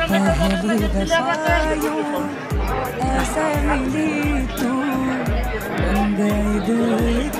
पहली दफा यूं ऐसे मिली तू बन गई दिल